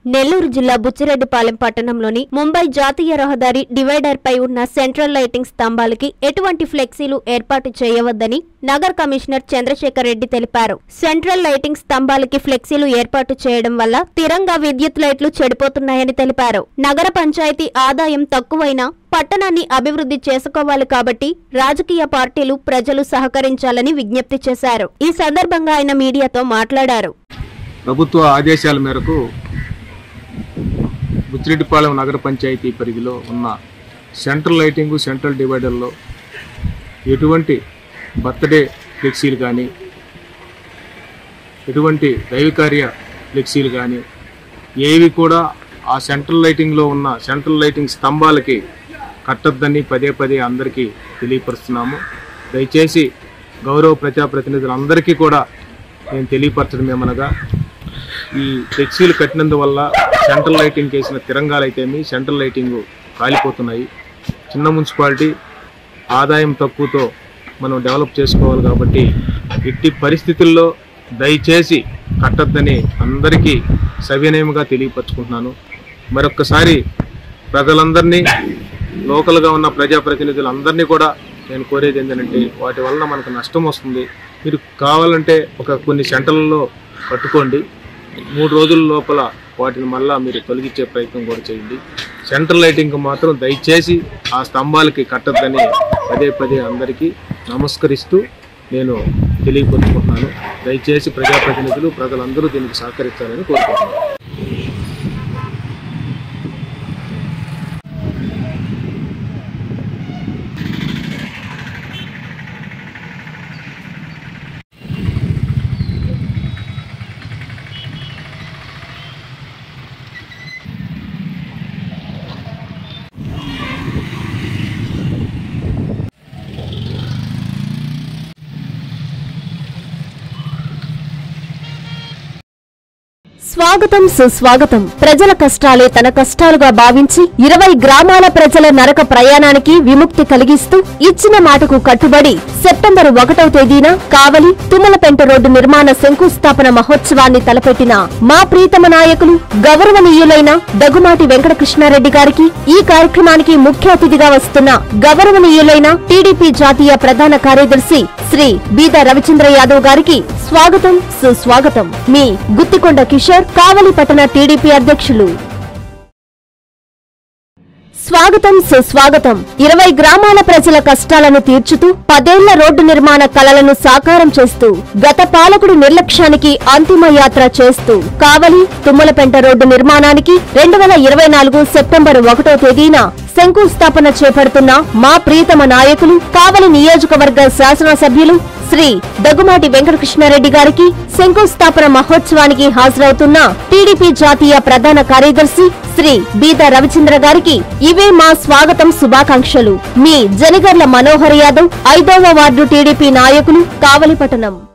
నెల్లూరు జిల్లా బుచ్చిరెడ్డిపాలెం పట్టణంలోని ముంబై జాతీయ రహదారి డివైడర్ పై ఉన్న సెంట్రల్ లైటింగ్ స్తంభాలకి ఎటువంటి ఫ్లెక్సీలు ఏర్పాటు చేయవద్దని నగర కమిషనర్ చంద్రశేఖర్ రెడ్డి తెలిపారు. సెంట్రల్ లైటింగ్ స్తంభాలకి ఫ్లెక్సీలు ఏర్పాటు చేయడం వల్ల తిరంగా విద్యుత్ లైట్లు చెడిపోతున్నాయని తెలిపారు. నగర పంచాయతీ ఆదాయం తక్కువైనా పట్టణాన్ని అభివృద్ధి చేసుకోవాలి కాబట్టి రాజకీయ పార్టీలు ప్రజలు సహకరించాలని విజ్ఞప్తి చేశారు. ఈ సందర్భంగా ఆయన మీడియాతో మాట్లాడారు. ప్రభుత్వ ఆదేశాల మేరకు బుచ్చిరెడ్డిపాలెం నగర పంచాయతీ పరిధిలో ఉన్న సెంట్రల్ లైటింగ్ సెంట్రల్ డివైడర్లో ఎటువంటి బర్త్డే ఫ్లెక్సీలు కానీ ఎటువంటి దైవకార్య ఫ్లెక్సీలు కానీ ఏవి కూడా ఆ సెంట్రల్ లైటింగ్లో ఉన్న సెంట్రల్ లైటింగ్ స్తంభాలకి కట్టొద్దని పదే పదే అందరికీ తెలియపరుస్తున్నాము. దయచేసి గౌరవ ప్రజాప్రతినిధులందరికీ కూడా నేను తెలియపరచడం ఏమనగా ఈ ఫ్లెక్సీలు కట్టినందువల్ల సెంట్రల్ లైటింగ్ వేసిన తిరంగాలు అయితేమి సెంట్రల్ లైటింగ్ కాలిపోతున్నాయి. చిన్న మున్సిపాలిటీ ఆదాయం తక్కువతో మనం డెవలప్ చేసుకోవాలి కాబట్టి ఎట్టి పరిస్థితుల్లో దయచేసి కట్టొద్దని అందరికీ సవినయంగా తెలియపరచుకుంటున్నాను. మరొక్కసారి ప్రజలందరినీ లోకల్గా ఉన్న ప్రజాప్రతినిధులందరినీ కూడా నేను కోరేది ఏంటంటే వాటి వలన మనకు నష్టం వస్తుంది. మీరు కావాలంటే కొన్ని సెంటర్లలో కట్టుకోండి, 3 రోజుల లోపల వాటిని మళ్ళా మీరు తొలగించే ప్రయత్నం కూడా చేయండి. సెంట్రల్ లైటింగ్ మాత్రం దయచేసి ఆ స్తంభాలకి కట్టద్దని పదే పదే అందరికీ నమస్కరిస్తూ నేను తెలియపరుచుకుంటున్నాను. దయచేసి ప్రజాప్రతినిధులు ప్రజలందరూ దీనికి సహకరించాలని కోరుకుంటున్నాను. స్వాగతం సుస్వాగతం. ప్రజల కష్టాలే తన కష్టాలుగా భావించి 20 గ్రామాల ప్రజల నరక ప్రయాణానికి విముక్తి కలిగిస్తూ ఇచ్చిన మాటకు కట్టుబడి సెప్టెంబర్ 1వ తేదీన కావలి తుమ్మలపెంట రోడ్డు నిర్మాణ శంకుస్థాపన మహోత్సవాన్ని తలపెట్టిన మా ప్రీతమ నాయకులు గౌరవనీయులైన దగుమాటి వెంకటకృష్ణారెడ్డి గారికి, ఈ కార్యక్రమానికి ముఖ్య అతిథిగా వస్తున్న గౌరవనీయులైన టీడీపీ జాతీయ ప్రధాన కార్యదర్శి శ్రీ బీద రవిచంద్ర యాదవ్ గారికి స్వాగతం సుస్వాగతం. మీ గుత్తికొండ కిషోర్, కావలి పట్టణ టీడీపీ అధ్యక్షులు. స్వాగతం సుస్వాగతం. 20 గ్రామాల ప్రజల కష్టాలను తీర్చుతూ 10 ఏళ్ల రోడ్డు నిర్మాణ కలలను సాకారం చేస్తూ గత పాలకుడి నిర్లక్ష్యానికి అంతిమ యాత్ర చేస్తూ కావలి తుమ్మలపెంట రోడ్డు నిర్మాణానికి 2024 సెప్టెంబర్ 1వ తేదీన శంకుస్థాపన చేపడుతున్న మా ప్రీతమ నాయకులు కావలి నియోజకవర్గ శాసనసభ్యులు శ్రీ దగుమాటి వెంకటకృష్ణారెడ్డి గారికి, శంకుస్థాపన మహోత్సవానికి హాజరవుతున్న టీడీపీ జాతీయ ప్రధాన కార్యదర్శి శ్రీ బీద రవిచంద్ర గారికి ఇవే మా స్వాగతం శుభాకాంక్షలు. మీ జనగర్ల మనోహర్ యాదవ్, 5వ వార్డు టీడీపీ నాయకులు, కావలి పట్టణం.